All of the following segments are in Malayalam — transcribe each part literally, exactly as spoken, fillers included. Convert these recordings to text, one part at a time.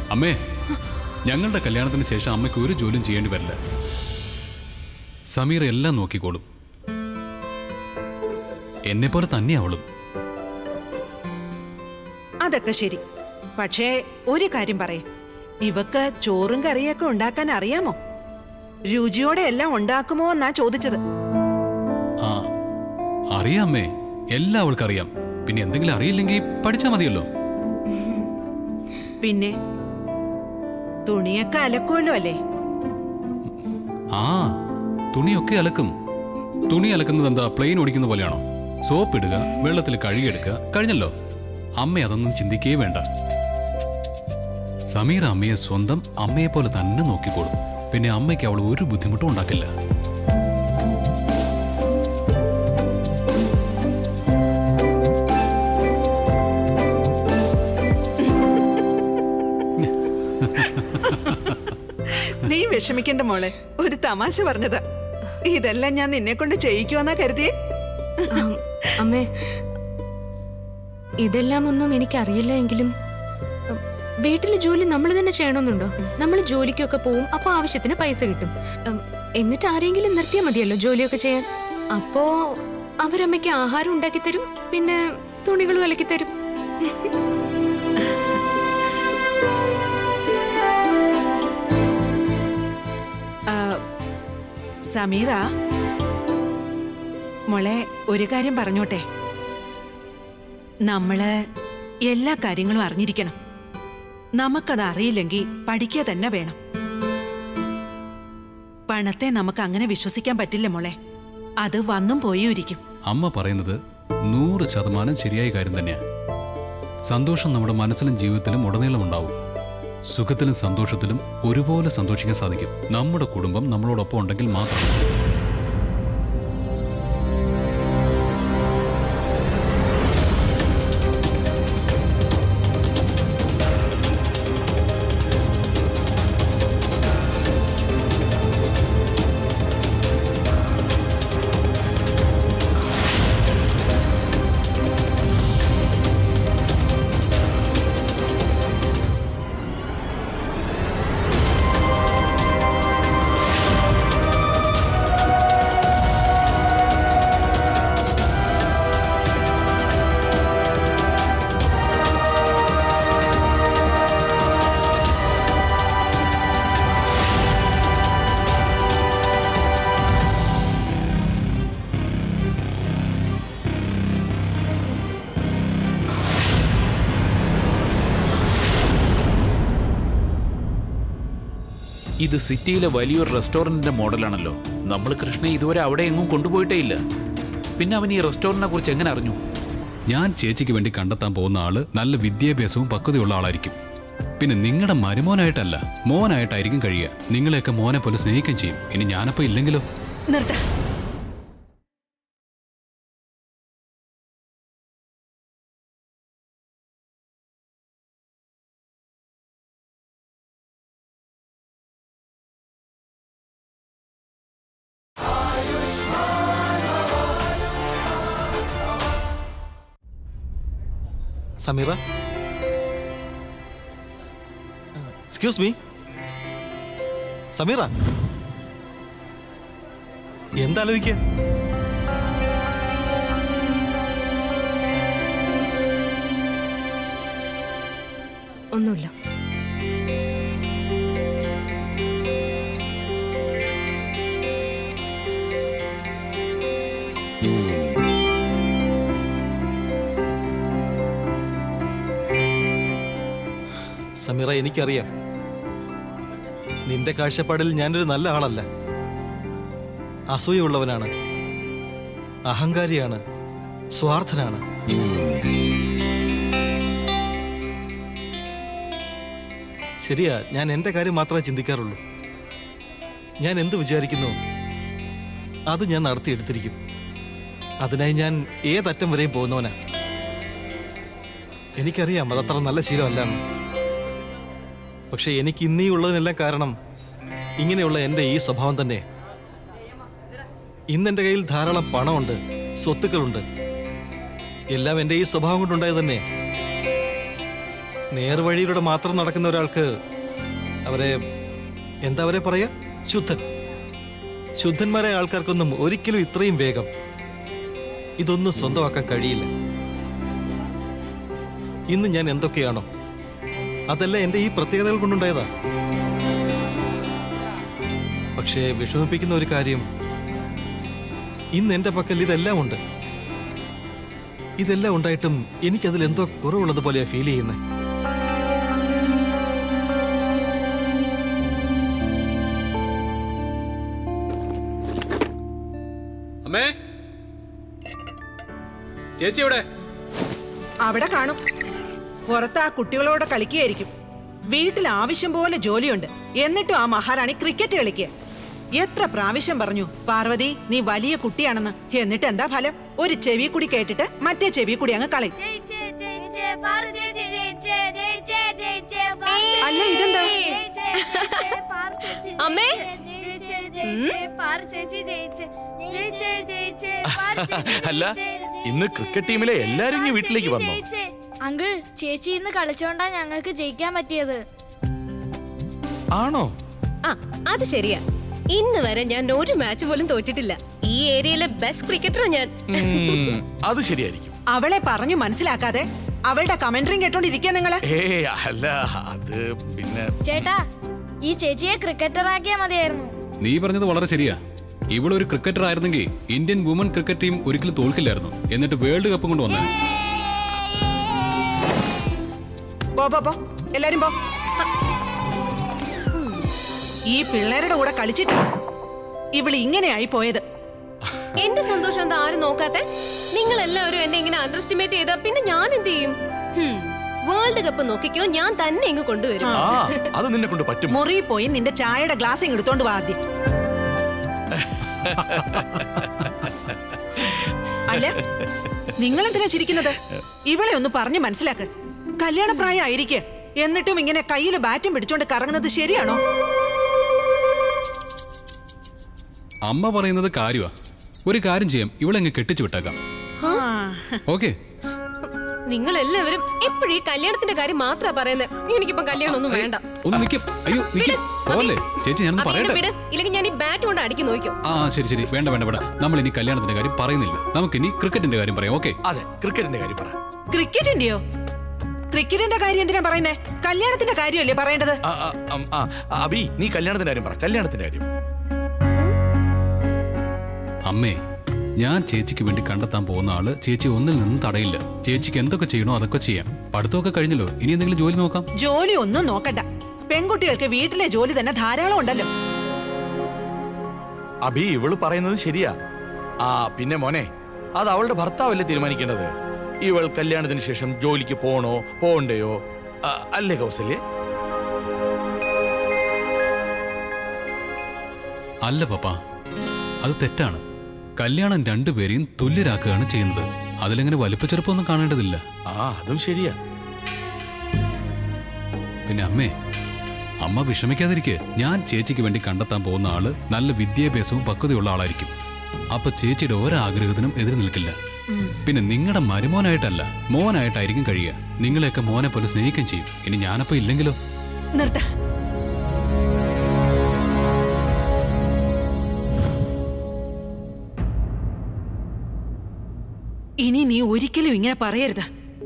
അമ്മേ, ഞങ്ങളുടെ കല്യാണത്തിന് ശേഷം അമ്മയ്ക്ക് ഒരു ജോലിയും ചെയ്യേണ്ടി വരില്ല. സമീറ എല്ലാം നോക്കിക്കോളും. എന്നെ പോലെ തന്നെ അവളും. അതൊക്കെ ശരി. പക്ഷേ ഒരു കാര്യം പറയേ, ഇവക്ക് ചോറും കറിയൊക്കെ ഉണ്ടാക്കാൻ അറിയാമോ? രുചിയോടെ എല്ലാം ഉണ്ടാക്കുമോ എന്നാ ചോദിച്ചത്. ആ, അറിയാമേ, എല്ലാം അവൾക്കറിയാം. പിന്നെ എന്തെങ്കിലും അറിയില്ലെങ്കിൽ പഠിച്ചാ മതിയല്ലോ. പിന്നെ തുണിയൊക്കെ അലക്കുമല്ലോ അല്ലേ? ആ, തുണിയൊക്കെ അലക്കും. തുണി അലക്കുന്നത് എന്താ പ്ലെയിൻ ഓടിക്കുന്ന പോലെയാണോ? സോപ്പ് ഇടുക, വെള്ളത്തിൽ കഴുകിയെടുക്കുക, കഴിഞ്ഞല്ലോ. അമ്മ അതൊന്നും ചിന്തിക്കേ വേണ്ട. സമീറ അമ്മയെ സ്വന്തം അമ്മയെ പോലെ തന്നെ നോക്കിക്കോളും. പിന്നെ അമ്മയ്ക്ക് അവൾ ഒരു ബുദ്ധിമുട്ടും ഉണ്ടാക്കില്ല. നീ വിഷമിക്കണ്ട മോളെ, ഒരു തമാശ പറഞ്ഞതാ. ഇതെല്ലാം ഞാൻ നിന്നെ കൊണ്ട് ചെയ്യിക്കുവാന്നാ കരുതിയേ. അമ്മേ, ഇതെല്ലാം ഒന്നും എനിക്കറിയില്ല എങ്കിലും വീട്ടിലെ ജോലി നമ്മൾ തന്നെ ചെയ്യണമെന്നുണ്ടോ? നമ്മൾ ജോലിക്കൊക്കെ പോവും, അപ്പൊ ആവശ്യത്തിന് പൈസ കിട്ടും. എന്നിട്ട് ആരെങ്കിലും നിർത്തിയാൽ മതിയല്ലോ ജോലിയൊക്കെ ചെയ്യാൻ. അപ്പോ അവരമ്മയ്ക്ക് ആഹാരം ഉണ്ടാക്കി തരും, പിന്നെ തുണികളും അലക്കി തരും. സമീറ മോളെ, ഒരു കാര്യം പറഞ്ഞോട്ടെ. നമ്മള് എല്ലാ കാര്യങ്ങളും അറിഞ്ഞിരിക്കണം. നമുക്കത് അറിയില്ലെങ്കിൽ പഠിക്കുക തന്നെ വേണം. പണത്തെ നമുക്ക് അങ്ങനെ വിശ്വസിക്കാൻ പറ്റില്ല മോളെ. അത് വന്നും പോയും ഇരിക്കും. അമ്മ പറയുന്നത് നൂറ് ശതമാനം ശരിയായ കാര്യം തന്നെയാ. സന്തോഷം നമ്മുടെ മനസ്സിലും ജീവിതത്തിലും ഉടനീളം ഉണ്ടാവും. സുഖത്തിലും സന്തോഷത്തിലും ഒരുപോലെ സന്തോഷിക്കാൻ സാധിക്കും നമ്മുടെ കുടുംബം നമ്മളോടൊപ്പം ഉണ്ടെങ്കിൽ മാത്രം. ഇത് സിറ്റിയിലെ വലിയൊരു റെസ്റ്റോറൻറ്റിൻ്റെ മോഡലാണല്ലോ. നമ്മൾ കൃഷ്ണയെ ഇതുവരെ അവിടെ എങ്ങും കൊണ്ടുപോയിട്ടേ ഇല്ല. പിന്നെ അവൻ ഈ റെസ്റ്റോറൻറ്റിനെ കുറിച്ച് എങ്ങനെ അറിഞ്ഞു? ഞാൻ ചേച്ചിക്ക് വേണ്ടി കണ്ടെത്താൻ പോകുന്ന ആള് നല്ല വിദ്യാഭ്യാസവും പക്വതയുള്ള ആളായിരിക്കും. പിന്നെ നിങ്ങളുടെ മരുമോനായിട്ടല്ല, മോനായിട്ടായിരിക്കും കഴിയുക. നിങ്ങളെയൊക്കെ മോനെ പോലെ സ്നേഹിക്കുകയും ചെയ്യും. ഇനി ഞാനപ്പോ ഇല്ലെങ്കിലോ? നിർത്ത. Sameera, excuse me. സമീറ, എന്താലോചിക്കുക? ഒന്നുമില്ല. സമീറ, എനിക്കറിയാം നിന്റെ കാഴ്ചപ്പാടിൽ ഞാനൊരു നല്ല ആളല്ല. അസൂയുള്ളവനാണ്, അഹങ്കാരിയാണ്, സ്വാർത്ഥനാണ്. ശരിയാ, ഞാൻ എൻ്റെ കാര്യം മാത്രമേ ചിന്തിക്കാറുള്ളൂ. ഞാൻ എന്ത് വിചാരിക്കുന്നു അത് ഞാൻ നടത്തിയെടുത്തിരിക്കും. അതിനായി ഞാൻ ഏതറ്റം വരെയും പോകുന്നവനാ. എനിക്കറിയാം അതത്ര നല്ല ശീലമല്ലെന്ന്. പക്ഷെ എനിക്ക് ഇന്നീ ഉള്ളതിനെല്ലാം കാരണം ഇങ്ങനെയുള്ള എൻ്റെ ഈ സ്വഭാവം തന്നെ. ഇന്നെൻ്റെ കയ്യിൽ ധാരാളം പണമുണ്ട്, സ്വത്തുക്കളുണ്ട്. എല്ലാം എൻ്റെ ഈ സ്വഭാവം കൊണ്ടുണ്ടായത് തന്നെ. നേർവഴിയിലൂടെ മാത്രം നടക്കുന്ന ഒരാൾക്ക് അവരെ എന്താ അവരെ പറയാ, ശുദ്ധൻ. ശുദ്ധന്മാരായ ആൾക്കാർക്കൊന്നും ഒരിക്കലും ഇത്രയും വേഗം ഇതൊന്നും സ്വന്തമാക്കാൻ കഴിയില്ല. ഇന്ന് ഞാൻ എന്തൊക്കെയാണോ അതല്ല എൻ്റെ ഈ പ്രത്യേകതകൾ കൊണ്ടുണ്ടായതാ. പക്ഷേ വിഷമിപ്പിക്കുന്ന ഒരു കാര്യം, ഇന്ന് എൻ്റെ പക്കൽ ഇതെല്ലാം ഉണ്ട്. ഇതെല്ലാം ഉണ്ടായിട്ടും എനിക്കതിൽ എന്തോ കുറവുള്ളത് പോലെയാ ഫീൽ ചെയ്യുന്നത്. അമ്മേ, ചേച്ചി എവിടെ? അവിടെ കാണും. പുറത്ത് ആ കുട്ടികളോട് കളിക്കുകയായിരിക്കും. വീട്ടിൽ ആവശ്യം പോലെ ജോലിയുണ്ട്, എന്നിട്ടും ആ മഹാറാണി ക്രിക്കറ്റ് കളിക്കുക. എത്ര പ്രാവശ്യം പറഞ്ഞു പാർവതി നീ വലിയ കുട്ടിയാണെന്ന്, എന്നിട്ട് എന്താ ഫലം? ഒരു ചെവി കൂടി കേട്ടിട്ട് മറ്റേ ചെവി കൂടി അങ്ങ് കളയും. അല്ല ഇതെന്താ? അമ്മേ, അല്ല ഇന്ന് ക്രിക്കറ്റ് ടീമിലെ എല്ലാരും ഇനി വീട്ടിലേക്ക് വന്നു. അങ്കിൾ, ചേച്ചി ഇന്ന് കളിച്ചോണ്ടാ ഞങ്ങൾക്ക് ജയിക്കാൻ പറ്റിയത്. ആണോ? ആ, അത് ശരിയാ. ഇന്ന് വരെ ഞാൻ ഒരു മാച്ച് പോലും തോറ്റിട്ടില്ല. ഈ ഏരിയയിലെ ബെസ്റ്റ് ക്രിക്കറ്ററാ ഞാൻ. ഉം, അത് ശരിയായിരിക്കും. അവളെ പറഞ്ഞു മനസ്സിലാക്കാതെ അവളുടെ കമന്ററിയും കേട്ടോണ്ടിരിക്കുക നിങ്ങള്. ഏ അല്ല, അത് പിന്നെ ചേട്ടാ, ഈ ചേച്ചിയെ ക്രിക്കറ്റർ ആക്കിയാ മതിയായിരുന്നു. നീ പറഞ്ഞത് വളരെ ശരിയാ. ഇവളൊരു ക്രിക്കറ്റർ ആയിരുന്നെങ്കിൽ ഇന്ത്യൻ വുമൺ ക്രിക്കറ്റ് ടീം ഒരിക്കലും തോൽക്കില്ലായിരുന്നു. എന്നിട്ട് വേൾഡ് കപ്പ് കൊണ്ട് വന്നേ. പോ പോ പോ, എല്ലാരും പോ. ഈ പിള്ളേരുടെ കൂടെ കളിച്ചിട്ട് ഇവള് ഇങ്ങനെയായി പോയത്. എന്റെ സന്തോഷം എന്താ ആരും നോക്കാത്തെ? നിങ്ങൾ എല്ലാവരും എന്നെ ഇങ്ങനെ അണ്ടർ എസ്റ്റിമേറ്റ് ചെയ്താ പിന്നെ ഞാൻ എന്ത് ചെയ്യും? വേൾഡ് കപ്പ് നോക്കിക്കോ, ഞാൻ തന്നെ ഇങ്ങ് കൊണ്ടുവരും. ആ അത് നിന്നെ കൊണ്ട് പറ്റും. മുറി പോയി നിന്റെ ചായയുടെ ഗ്ലാസ് ഇങ്ങ് എടുത്തോണ്ട് വാ ആദ്യം. അല്ല, നിങ്ങൾ എന്തിനാ ചിരിക്കുന്നത്? ഇവളെ ഒന്ന് പറഞ്ഞു മനസ്സിലാക്ക്. കല്യാണപ്രായം ആയിരിക്കെ, എന്നിട്ടും ഇങ്ങനെ കയ്യില് ബാറ്റും പിടിച്ചോണ്ട് കറങ്ങുന്നത് ശരിയാണോ? അമ്മ പറയുന്നത് കാര്യമാ. ഒരു കാര്യം ചെയ്യാം, ഇവളെങ്ങ് കെട്ടിച്ചു വിട്ടേക്കാം. ഓക്കെ? നിങ്ങൾ എല്ലാവരും എപ്പോഴും ഈ കല്യാണത്തിന്റെ കാര്യം മാത്രമാ പറയുന്നത്. എനിക്കിപ്പോ കല്യാണം ഒന്നും വേണ്ട. ഒന്ന് നിൽക്കും. അയ്യോ നിൽക്കും. പോലെ ചേച്ചി ഞാൻ പറയട്ടെ. ഇല്ലെങ്കിൽ ഞാൻ ഈ ബാറ്റ് കൊണ്ട് അടിക്കി നോക്കും. ആ ശരി ശരി, വേണ്ട വേണ്ട വേണ്ട. നമ്മൾ ഇനി കല്യാണത്തിന്റെ കാര്യം പറയുന്നില്ല. നമുക്ക് ഇനി ക്രിക്കറ്റിന്റെ കാര്യം പറയാം. ഓക്കെ? അതെ, ക്രിക്കറ്റിന്റെ കാര്യം പറ. ക്രിക്കറ്റിന്റെയോ? ക്രിക്കറ്റിന്റെ കാര്യം എന്തിനാ പറയുന്നേ? കല്യാണത്തിന്റെ കാര്യമല്ലേ പറയേണ്ടത്? ആ, ആ, ആ, ആ, അബി നീ കല്യാണത്തിന്റെ കാര്യം പറ. കല്യാണത്തിന്റെ കാര്യം. അമ്മേ, ഞാൻ ചേച്ചിക്ക് വേണ്ടി കണ്ടെത്താൻ പോകുന്ന ആള് ചേച്ചി ഒന്നിൽ നിന്നും തടയില്ല. ചേച്ചിക്ക് എന്തൊക്കെ ചെയ്യണോ അതൊക്കെ ചെയ്യാം. പഠിത്തമൊക്കെ കഴിഞ്ഞല്ലോ, ഇനി എന്തെങ്കിലും ജോലി നോക്കാം. ജോലി ഒന്നും നോക്കണ്ട. പെൺകുട്ടികൾക്ക് വീട്ടിലെ ജോലി തന്നെ ധാരാളം ഉണ്ടല്ലോ. അബി ഇവള് പറയുന്നത് ശരിയാ. ആ പിന്നെ മോനെ, അത് അവളുടെ ഭർത്താവല്ലേ തീരുമാനിക്കേണ്ടത്. ഇവൾ കല്യാണത്തിന് ശേഷം ജോലിക്ക് പോണോ പോണ്ടയോ? അല്ലേ കൗസല്യ? അല്ല പപ്പ, അത് തെറ്റാണ്. കല്യാണം രണ്ടുപേരെയും തുല്യരാക്കുകയാണ് ചെയ്യുന്നത്. അതിലെങ്ങനെ വലിപ്പച്ചെറുപ്പൊന്നും കാണേണ്ടതില്ല. ആ അതും ശരിയാ. പിന്നെ അമ്മേ, അമ്മ വിഷമിക്കാതിരിക്കെ. ഞാൻ ചേച്ചിക്ക് വേണ്ടി കണ്ടെത്താൻ പോകുന്ന ആള് നല്ല വിദ്യാഭ്യാസവും പക്വതയുള്ള ആളായിരിക്കും. അപ്പൊ ചേച്ചിയുടെ ഒരാഗ്രഹത്തിനും എതിര് നിൽക്കില്ല. പിന്നെ നിങ്ങളുടെ മരുമോനായിട്ടല്ല, മോനായിട്ടായിരിക്കും കഴിയുക. നിങ്ങളെയൊക്കെ മോനെ പോലെ സ്നേഹിക്കുകയും ചെയ്യും. ഇനി ഞാനപ്പോ ഇല്ലെങ്കിലോ? നിർത്ത. ഇനി നീ ഒരിക്കലും ഇങ്ങനെ പറയരുത്.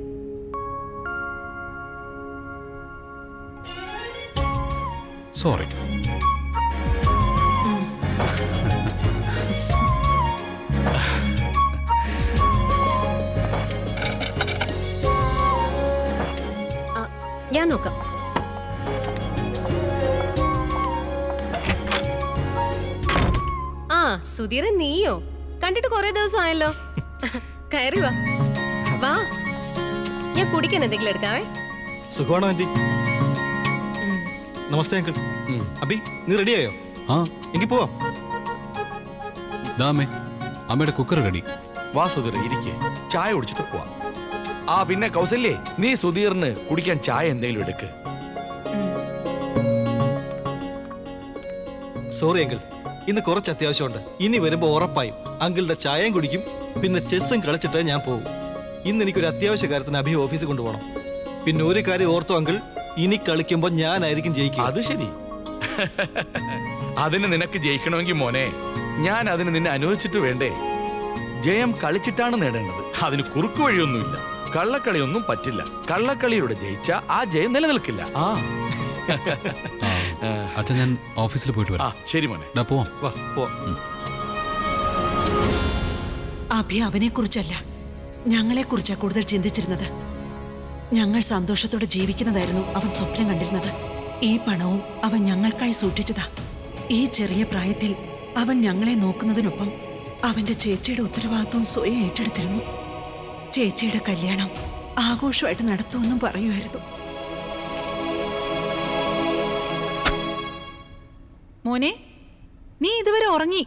സോറി. ഞാൻ നോക്കാം. ആ സുധീരൻ, നീയോ? കണ്ടിട്ട് കുറെ ദിവസം ആയല്ലോ. കയറി വാ വാ, ഞാൻ കുടിക്കാൻ എന്തെങ്കിലും എടുക്കാവേ. സുഖമാണോ ആന്റി? നമസ്തേ അങ്കിൾ. അബി നീ റെഡിയായോ? ആ എങ്കിൽ പോവാം. ദാമേ, അമ്മയുടെ കുക്കർ റെഡി. വാ സുധീർ, ഇരിക്കേ, ചായ കുടിച്ചിട്ട് പോവാ. ആ പിന്നെ കൗസല്യേ, നീ സുധീറിന് കുടിക്കാൻ ചായ എന്തെങ്കിലും എടുക്ക്. സോറി അങ്കിൾ, ഇന്ന് കുറച്ച് അത്യാവശ്യമുണ്ട്. ഇനി വരുമ്പോ ഉറപ്പായും അങ്കിളുടെ ചായയും കുടിക്കും, പിന്നെ ചെസ്സും കളിച്ചിട്ട് ഞാൻ പോകും. ഇന്ന് എനിക്കൊരു അത്യാവശ്യ കാര്യത്തിന് അഭി ഓഫീസിൽ കൊണ്ടുപോകണം. പിന്നെ ഒരു കാര്യം ഓർത്തു അങ്കിൾ, ഇനി കളിക്കുമ്പോ ഞാനായിരിക്കും ജയിക്കുക. അത് ശരി. അതിന് നിനക്ക് ജയിക്കണമെങ്കിൽ മോനെ, ഞാൻ അതിന് നിന്നെ അനുവദിച്ചിട്ട് വേണ്ടേ? ജയം കളിച്ചിട്ടാണ് നേടേണ്ടത്, അതിന് കുറുക്കു വഴിയൊന്നുമില്ല. കള്ളക്കളിയൊന്നും പറ്റില്ല. കള്ളക്കളിയുടെ ജയിച്ച ആ ജയം നിലനിൽക്കില്ല. ആ അച്ഛൻ, ഞാൻ ഓഫീസിൽ പോയിട്ട് ആ വരാം. ശരി മോനെ. ഡാ, പോവാം. വാ പോ. അഭി അവനെ കുറിച്ചല്ല, ഞങ്ങളെ കുറിച്ചാ കൂടുതൽ ചിന്തിച്ചിരുന്നത്. ഞങ്ങൾ സന്തോഷത്തോടെ ജീവിക്കുന്നതായിരുന്നു അവൻ സ്വപ്നം കണ്ടിരുന്നത്. ഈ പണവും അവൻ ഞങ്ങൾക്കായി സൂക്ഷിച്ചതാ. ഈ ചെറിയ പ്രായത്തിൽ അവൻ ഞങ്ങളെ നോക്കുന്നതിനൊപ്പം അവന്റെ ചേച്ചിയുടെ ഉത്തരവാദിത്വം സ്വയം ഏറ്റെടുത്തിരുന്നു. ചേച്ചിയുടെ കല്യാണം ആഘോഷമായിട്ട് നടത്തുമെന്നും പറയുമായിരുന്നു. മോനെ, നീ ഇതുവരെ ഉറങ്ങി?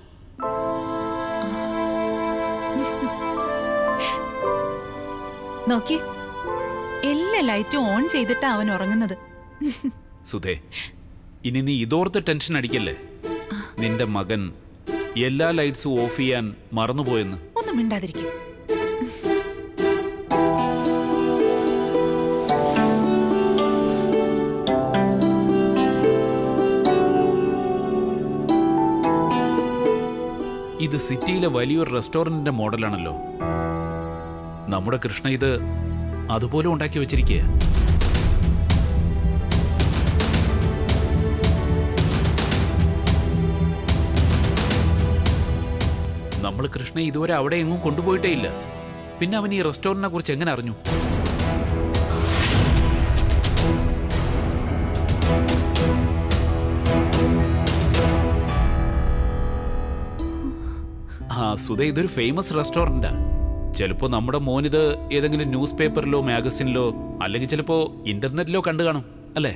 നോക്കി, എല്ലാ ലൈറ്റും ഓൺ ചെയ്തിട്ടാ അവൻ ഉറങ്ങുന്നത്. സുധേ, ഇനി നീ ഇതോർത്ത് ടെൻഷൻ അടിക്കല്ലേ. നിന്റെ മകൻ എല്ലാ ലൈറ്റ്സും ഓഫ് ചെയ്യാൻ മറന്നുപോയെന്ന്. ഒന്നും മിണ്ടാതിരിക്കും. ഇത് സിറ്റിയിലെ വലിയൊരു റെസ്റ്റോറന്റിന്റെ മോഡലാണല്ലോ. നമ്മുടെ കൃഷ്ണ ഇത് അതുപോലെ ഉണ്ടാക്കി വെച്ചിരിക്കുക. നമ്മൾ കൃഷ്ണ ഇതുവരെ അവിടെ എങ്ങും കൊണ്ടുപോയിട്ടേ ഇല്ല. പിന്നെ അവൻ ഈ റെസ്റ്റോറന്റിനെ കുറിച്ച് എങ്ങനെ അറിഞ്ഞു? ആ സുധ, ഇതൊരു ഫേമസ് റെസ്റ്റോറന്റാ. ചിലപ്പോ നമ്മുടെ മോനിത് ഏതെങ്കിലും ന്യൂസ് പേപ്പറിലോ മാഗസിനിലോ അല്ലെങ്കിൽ ചിലപ്പോ ഇന്റർനെറ്റിലോ കണ്ടു കാണും അല്ലേ?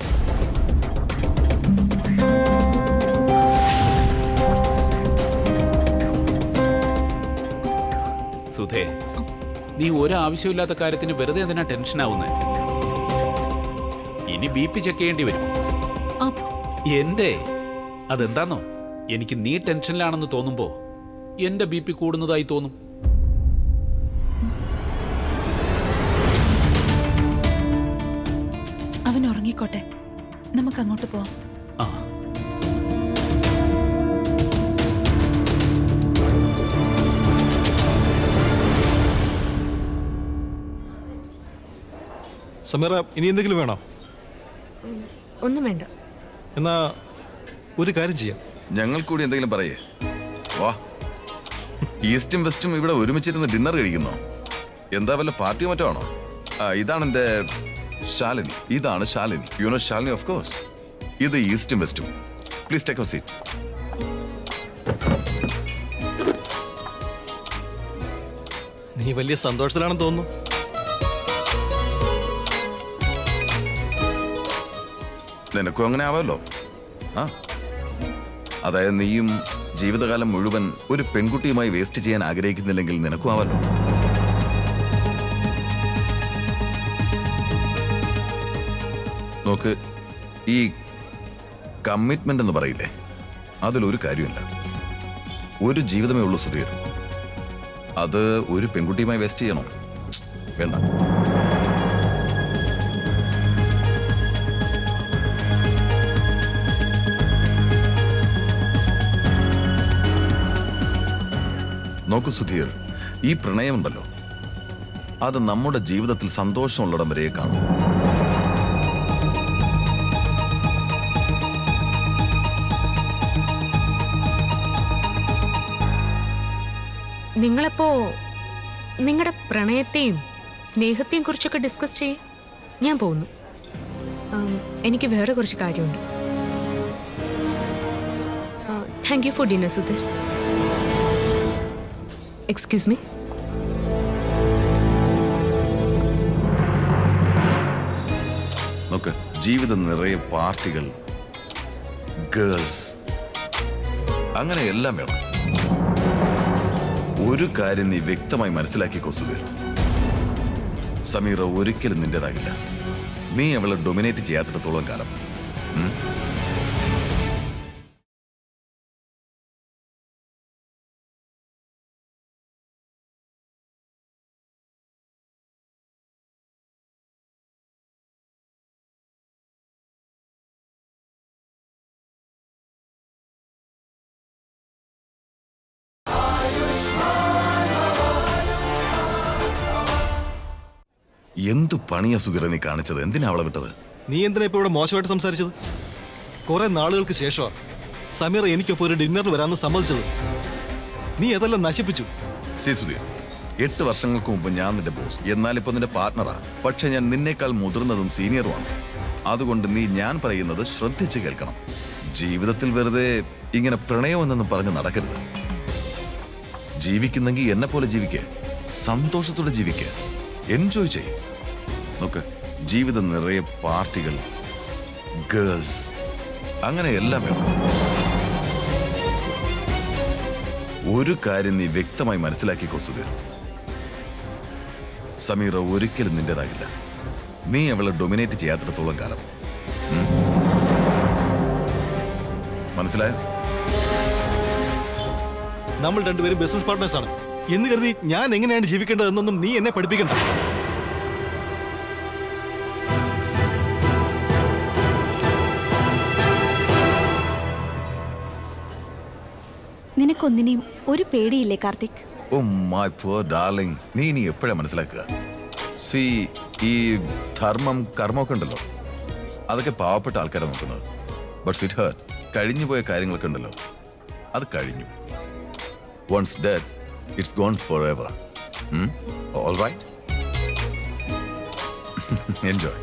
സുധേ, നീ ഒരാവശ്യമില്ലാത്ത കാര്യത്തിന് വെറുതെ എന്തിനാ ടെൻഷൻ ആവുന്നേ? ഇനി ബി പി ചെക്ക് ചെയ്യേണ്ടി വരും. എന്റെ അതെന്താന്നോ, എനിക്ക് നീ ടെൻഷനിലാണെന്ന് തോന്നുമ്പോ എന്റെ ബി പി കൂടുന്നതായി തോന്നും. അവൻ ഉറങ്ങിക്കോട്ടെ, നമുക്ക് അങ്ങോട്ട് പോവാം. ആ സമീറ, ഇനി എന്തെങ്കിലും വേണോ? ഒന്നും വേണ്ട. എന്നാ ഒരു കാര്യം ചെയ്യാം. ഞങ്ങൾ കൂടി എന്തെങ്കിലും പറയേ. വാ, ഈസ്റ്റും വെസ്റ്റും ഇവിടെ ഒരുമിച്ചിരുന്ന് ഡിന്നർ കഴിക്കുന്നോ? എന്താ വല്ല പാർട്ടിയോ മറ്റോ ആണോ? ആ, ഇതാണ് എൻ്റെ ശാലിനി. ഇതാണ് Shalini. You know Shalini of course. ഇത് ഈസ്റ്റും വെസ്റ്റും. Please take a seat. നീ വലിയ സന്തോഷത്തിലാണെന്ന് തോന്നുന്നു. നിനക്കും അങ്ങനെ ആവാമല്ലോ. ആ, അതായത് നീയും ജീവിതകാലം മുഴുവൻ ഒരു പെൺകുട്ടിയുമായി വേസ്റ്റ് ചെയ്യാൻ ആഗ്രഹിക്കുന്നില്ലെങ്കിൽ നിനക്കും ആവാമല്ലോ. നോക്ക്, ഈ കമ്മിറ്റ്മെന്റ് എന്ന് പറയില്ലേ, അതിലൊരു കാര്യമില്ല. ഒരു ജീവിതമേ ഉള്ളൂ സുധീർ. അത് ഒരു പെൺകുട്ടിയുമായി വേസ്റ്റ് ചെയ്യണോ? വേണ്ട. നോക്കൂ സുധീർ, ഈ പ്രണയമുണ്ടല്ലോ, അത് നമ്മുടെ ജീവിതത്തിൽ സന്തോഷമുള്ളിടം വരെ കാണും. നിങ്ങളപ്പോ നിങ്ങളുടെ പ്രണയത്തെയും സ്നേഹത്തെയും കുറിച്ചൊക്കെ ഡിസ്കസ് ചെയ്യും. ഞാൻ പോകുന്നു. ആം, എനിക്ക് വേറെ കുറച്ച് കാര്യമുണ്ട്. Thank you for dinner Sudheer. Excuse me. നോക്ക്, ജീവിതം നിറയെ പാർട്ടികൾ, ഗേൾസ്, അങ്ങനെ എല്ലാം വേണം. ഒരു കാര്യം നീ വ്യക്തമായി മനസ്സിലാക്കിക്കോ സുധീർ, സമീറ ഒരിക്കലും നിന്റേതാകില്ല. നീ അവളെ ഡൊമിനേറ്റ് ചെയ്യാത്തിടത്തോളം കാലം. എന്തു പണിയാ സുധീര നീ കാണിച്ചത്? എന്തിനാ അവളെ വിട്ടത്? നീ എന്തിനാ ഇപ്പൊ ഇവിടെ മോശമായിട്ട് സംസാരിച്ചത്? കുറെ നാളുകൾക്ക് ശേഷമാ സമീറ എനിക്കൊപ്പം ഒരു ഡിന്നറിന് വരാമെന്ന് സമ്മതിച്ചത്. നീ അതെല്ലാം നശിപ്പിച്ചു. ശരി സുധീർ, എട്ട് വർഷങ്ങൾക്ക് മുമ്പ് ഞാൻ നിന്റെ ബോസ്, എന്നാൽ ഇപ്പൊ നിന്റെ പാർട്ട്ണറാ. പക്ഷെ ഞാൻ നിന്നേക്കാൾ മുതിർന്നതും സീനിയറുമാണ്. അതുകൊണ്ട് നീ ഞാൻ പറയുന്നത് ശ്രദ്ധിച്ച് കേൾക്കണം. ജീവിതത്തിൽ വെറുതെ ഇങ്ങനെ പ്രണയം എന്നൊന്നും പറഞ്ഞ് നടക്കരുത്. ജീവിക്കുന്നെങ്കിൽ എന്നെ പോലെ ജീവിക്കുക, സന്തോഷത്തോടെ ജീവിക്കുക, എൻജോയ് ചെയ്യും. നോക്ക്, ജീവിതം നിറയെ പാർട്ടികൾ, ഗേൾസ്, അങ്ങനെ എല്ലാം വേണം. ഒരു കാര്യം നീ വ്യക്തമായി മനസ്സിലാക്കിക്കോ സുധീർ, സമീറ ഒരിക്കലും നിന്റേതാകില്ല. നീ അവളെ ഡൊമിനേറ്റ് ചെയ്യാത്തിടത്തോളം കാലം. മനസ്സിലായോ? നമ്മൾ രണ്ടുപേരും ബിസിനസ് പാർട്ട്നേഴ്സ് ആണ് എന്ന് കരുതി ഞാൻ എങ്ങനെയാണ് ജീവിക്കേണ്ടതെന്നൊന്നും നീ എന്നെ പഠിപ്പിക്കണ്ട. നിനക്കൊന്നിനെയും ഒരു പേടിയില്ലേ Karthik? Oh my poor darling, നീ ഇനി എപ്പോഴാ മനസ്സിലാക്കുക? സി, ഈ ധർമ്മം കർമ്മമൊക്കെ ഉണ്ടല്ലോ, അതൊക്കെ പാവപ്പെട്ട ആൾക്കാരെ നോക്കുന്നത്. ബട്ട് സിറ്റ് ഹേർട്ട്, കഴിഞ്ഞു പോയ കാര്യങ്ങളൊക്കെ ഉണ്ടല്ലോ, അത് കഴിഞ്ഞു. Once dead, it's gone forever. All right, enjoy.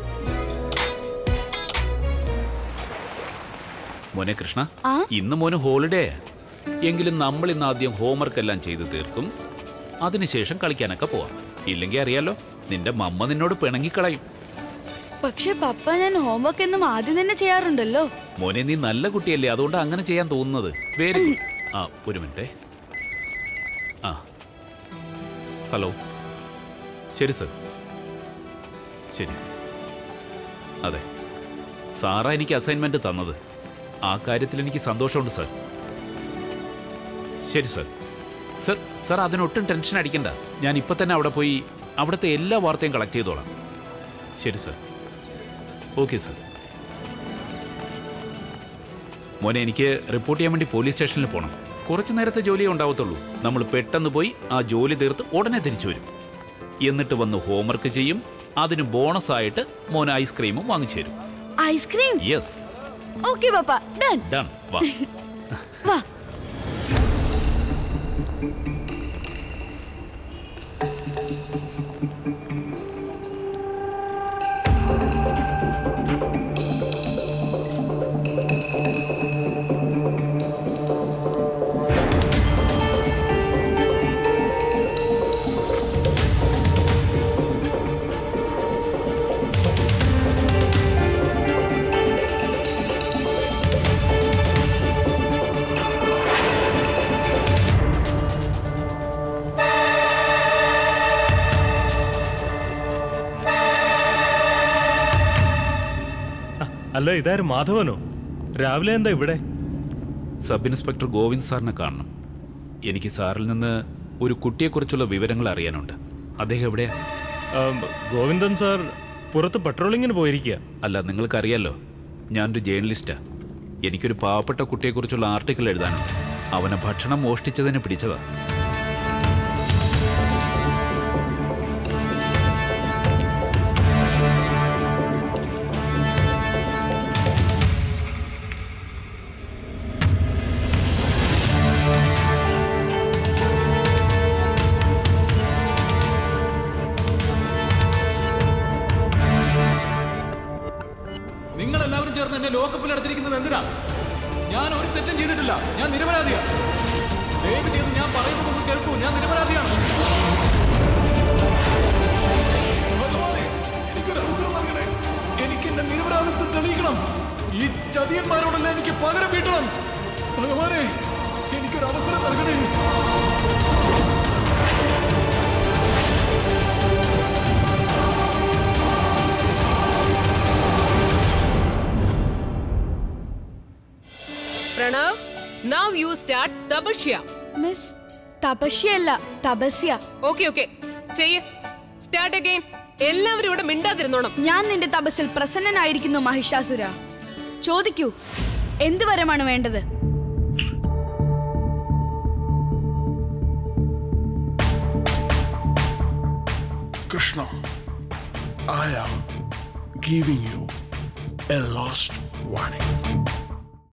മോനെ കൃഷ്ണ, ഇന്ന് മോന് ഹോളിഡേ. എങ്കിലും നമ്മൾ ഇന്ന് ആദ്യം ഹോംവർക്ക് എല്ലാം ചെയ്ത് തീർക്കും, അതിനുശേഷം കളിക്കാനൊക്കെ പോവാം. ഇല്ലെങ്കിൽ അറിയാലോ, നിന്റെ മമ്മ നിന്നോട് പിണങ്ങിക്കളയും. പക്ഷെ പപ്പ, ഞാൻ ഹോംവർക്ക് എന്നും ആദ്യം തന്നെ ചെയ്യാറുണ്ടല്ലോ. മോനെ, നീ നല്ല കുട്ടിയല്ലേ, അതുകൊണ്ട് അങ്ങനെ ചെയ്യാൻ തോന്നുന്നത്. Very good. ആ, ഒരു മിനിറ്റേ. ആ, ഹലോ. ശരി സർ, ശരി. അതെ, സാറാ എനിക്ക് അസൈൻമെന്റ് തന്നത്. ആ കാര്യത്തിൽ എനിക്ക് സന്തോഷമുണ്ട് സർ. ശരി സർ. സർ സർ അതിനൊട്ടും ടെൻഷൻ അടിക്കണ്ട. ഞാൻ ഇപ്പം തന്നെ അവിടെ പോയി അവിടുത്തെ എല്ലാ വാർത്തയും കളക്ട് ചെയ്തോളാം. ശരി സർ. Okay sir. മോനെ, എനിക്ക് റിപ്പോർട്ട് ചെയ്യാൻ വേണ്ടി പോലീസ് സ്റ്റേഷനിൽ പോകണം. കുറച്ച് നേരത്തെ ജോലിയേ ഉണ്ടാവത്തുള്ളൂ. നമ്മൾ പെട്ടെന്ന് പോയി ആ ജോലി തീർത്ത് ഉടനെ തിരിച്ചു വരും. എന്നിട്ട് വന്ന് ഹോംവർക്ക് ചെയ്യും. അതിന് ബോണസ് ആയിട്ട് മോൻ ഐസ്ക്രീമും വാങ്ങിച്ചു തരും. Ice cream? Yes. Okay papa, done. Done. വാ വാ. അല്ല, ഇതാരും മാധവനോ? രാവിലെ എന്താ ഇവിടെ? സബ് ഇൻസ്പെക്ടർ ഗോവിന്ദ് സാറിനെ കാണണം. എനിക്ക് സാറിൽ നിന്ന് ഒരു കുട്ടിയെക്കുറിച്ചുള്ള വിവരങ്ങൾ അറിയാനുണ്ട്. അദ്ദേഹം എവിടെയാ? ഗോവിന്ദൻ സാർ പുറത്ത് പട്രോളിങ്ങിന് പോയിരിക്കുക. അല്ല, നിങ്ങൾക്കറിയാലോ, ഞാനൊരു ജേർണലിസ്റ്റാ. എനിക്കൊരു പാവപ്പെട്ട കുട്ടിയെക്കുറിച്ചുള്ള ആർട്ടിക്കിൾ എഴുതാനുണ്ട്. അവനെ ഭക്ഷണം മോഷ്ടിച്ചതിന് പിടിച്ചതാ. നിങ്ങളെല്ലാവരും ചേർന്ന് എന്നെ ലോക്കപ്പിൽ അടച്ചിരിക്കുന്നത് എന്തിനാ? ഞാൻ ഒരു തെറ്റും ചെയ്തിട്ടില്ല. ഞാൻ നിരപരാധിയാണ്. ദയവ് ചെയ്ത് ഞാൻ പറയുന്നതൊന്ന് കേൾക്കൂ. ഞാൻ നിരപരാധിയാണ്. എനിക്കൊരു അവസരം നൽകണേ. എനിക്ക് എന്റെ നിരപരാധിത്വം തെളിയിക്കണം. ഈ ചതിയന്മാരോടല്ല എനിക്ക് പകരം വീട്ടണം. ഭഗവാനെ, എനിക്കൊരു അവസരം നൽകണേ. Pranav, now you start tapasya. Miss, തപസ്യല്ല, തപസ്യ. ഓക്കെ ഓക്കെ, ചെയ്യ്. Start again. എല്ലാവരും ഇവിടെ മിണ്ടാതിരുന്നോണം. ഞാൻ നിന്റെ തപസ്സിൽ പ്രസന്നനായിരിക്കുന്നു മഹിഷാസുര. ചോദിക്കൂ, എന്ത് വരമാണ് വേണ്ടത്? Krishna, I am giving you a last warning.